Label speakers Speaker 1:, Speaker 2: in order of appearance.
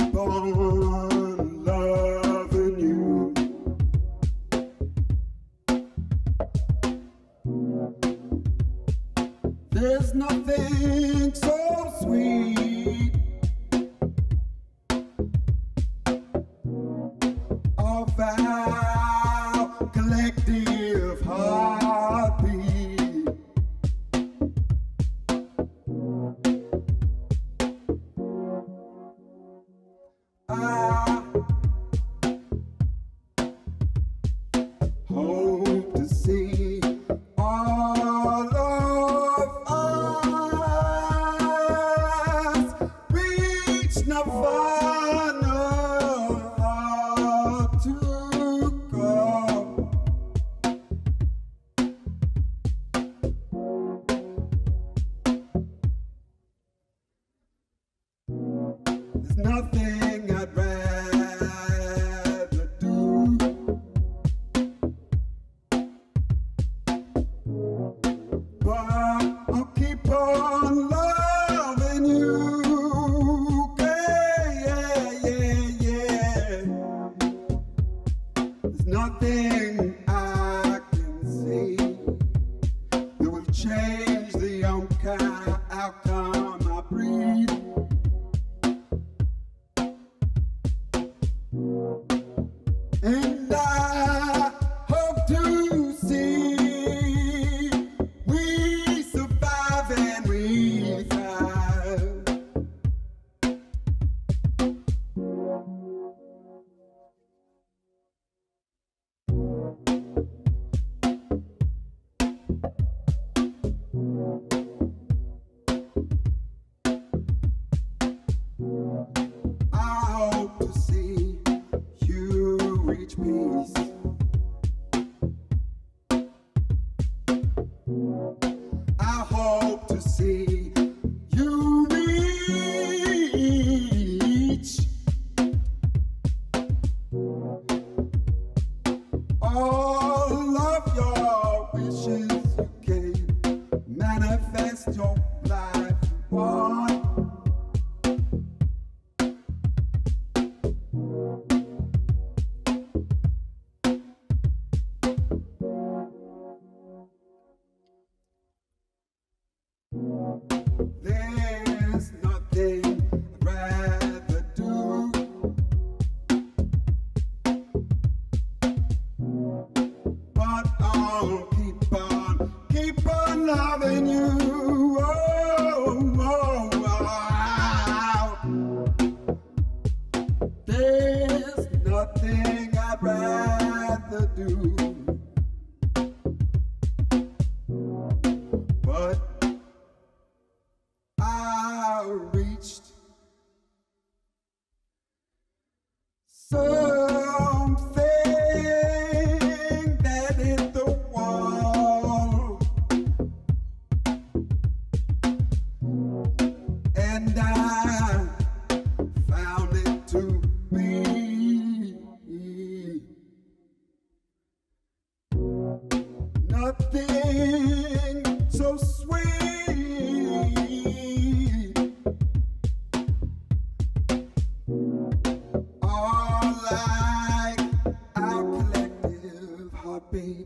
Speaker 1: on loving you. There's nothing so sweet of our collective heartbeat. I hope to see all of us reach nirvana to go. There's nothing I'd rather do but I'll keep on loving you. Yeah. There's nothing I can see that will change the outcome I breed. And I hope to see we survive and we thrive. I hope to see you reach peace. I hope to see you reach all of your wishes. You can manifest your life you want. There's nothing I'd rather do but I'll keep on loving you. There's nothing I'd rather do but I reached something that hit the wall, and I found it to be nothing so sweet. All like our collective heartbeat.